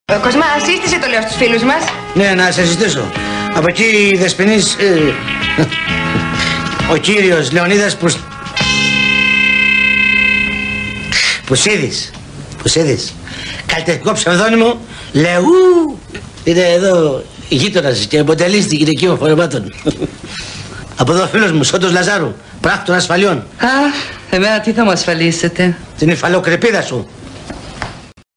Κοσμά, σύστησε το λέω στους φίλους μας. Ναι, να σε συστήσω. Από εκεί Δεσποινής, ο κύριος Λεωνίδας Πουσίδης. Καλλιτεχνικό ψευδόνυμο Λεού. Είναι εδώ γείτονας και αποτελεί στην γυναικείων φορεμάτων. Από εδώ ο φίλος μου, Σόντος Λαζάρου, πράκτορ ασφαλιών. Α, εμένα τι θα μου ασφαλίσετε? Την υφαλοκρηπίδα σου.